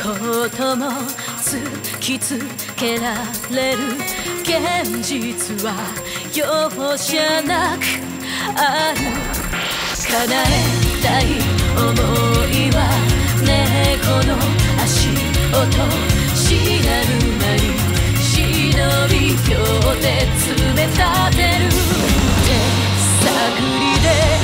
ことも突きつけられる現実は容赦なくある。叶えたい想いは猫の足音しなる間に忍び寄って詰め立てる手探りで